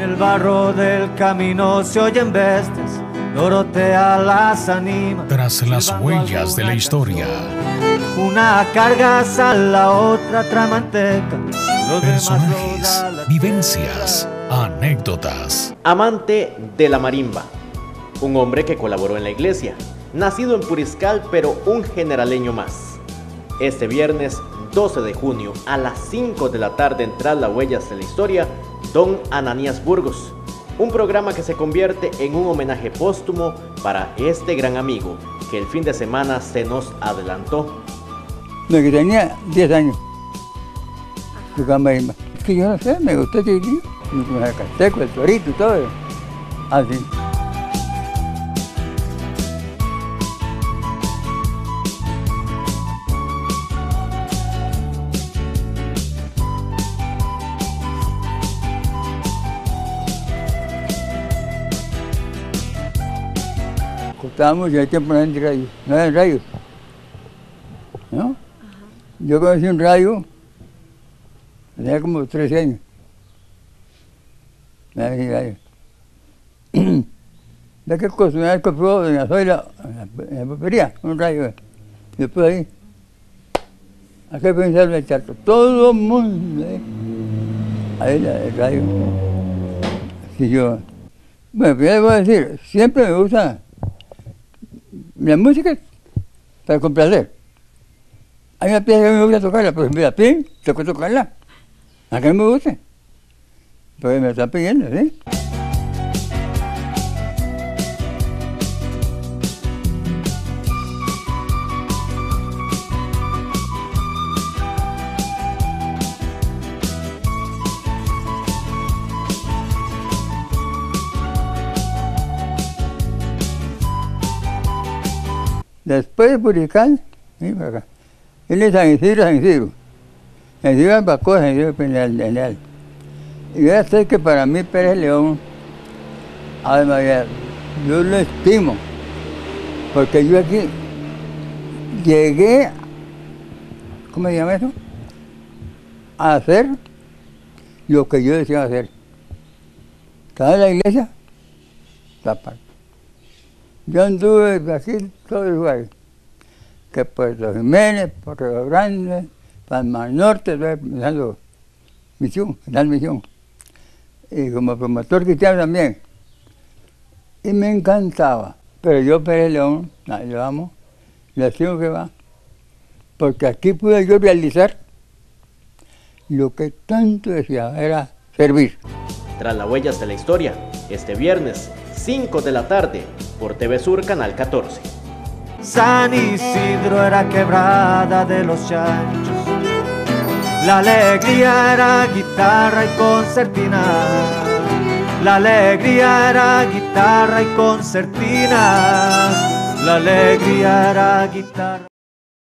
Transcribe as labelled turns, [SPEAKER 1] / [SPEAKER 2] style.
[SPEAKER 1] el barro del camino se oyen bestias, Dorotea las anima.
[SPEAKER 2] Tras las huellas de la historia.
[SPEAKER 1] Una cargas a la otra tramanteca.
[SPEAKER 2] Personajes, vivencias, anécdotas.
[SPEAKER 3] Amante de la marimba. Un hombre que colaboró en la iglesia. Nacido en Puriscal, pero un generaleño más. Este viernes 12 de junio a las 5 de la tarde en Tras las huellas de la historia, Don Ananías Burgos. Un programa que se convierte en un homenaje póstumo para este gran amigo que el fin de semana se nos adelantó.
[SPEAKER 4] Desde que tenía 10 años, tocaba marimba. Es que yo no sé, me gustó ese tío. Con el casteco, el torito y todo. Así. Estábamos ya tiempo en el radio, no era el radio, ¿no? Ajá. Yo conocí un radio, tenía como 13 años. ¿De qué cosa? Una vez compró en la Zoila, en la papelería, un radio. Y después ahí, ¿a qué pensar el charco? Todo el mundo, ahí el radio. Así yo, bueno, pues ya les voy a decir, siempre me gusta la música para complacer. Hay una pieza que me gusta tocarla, por ejemplo, la PIN, tengo que tocarla. ¿A qué no me gusta? Porque me están pidiendo, ¿sí? Después de Puriscal, ¿sí? Para acá. Él es San Isidro, San Isidro. San Isidro de Bacó, San Isidro Penal. Y yo sé que para mí Pérez León, Ave María, yo lo estimo. Porque yo aquí llegué, ¿cómo se llama eso? A hacer lo que yo decía hacer. Estaba en la iglesia, tapar. Yo anduve aquí todos los lugares, que Puerto Jiménez, Puerto Grande, Palma Norte, estoy pensando misión, final misión. Y como promotor cristiano también. Y me encantaba. Pero yo Pérez León, yo amo, le digo que va, porque aquí pude yo realizar lo que tanto decía, era servir.
[SPEAKER 3] Tras las huellas de la historia, este viernes, 5 de la tarde, por TV Sur, Canal 14.
[SPEAKER 1] San Isidro era quebrada de los chanchos. La alegría era guitarra y concertina. La alegría era guitarra y concertina. La alegría era guitarra.